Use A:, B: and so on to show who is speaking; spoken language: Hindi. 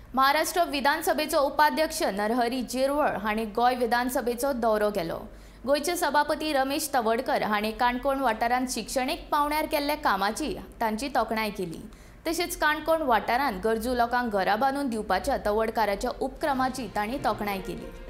A: महाराष्ट्र विधानसभेचो उपाध्यक्ष नरहरी झिरवळ हांणी गोय विधानसभेचो दौरो केलो। गोयचे सभापती रमेश तवडकर हांणी काणकोण वाठारांत शिक्षणीक पावंड्यार केल्ल्या कामाची तांची तोखणाय केली। तशेंच काणकोण वाठारांत गरजू लोकांक घरां बांदून दिवपाच्या तवडकाराच्या उपक्रमाची तांणी तोखणाय केली।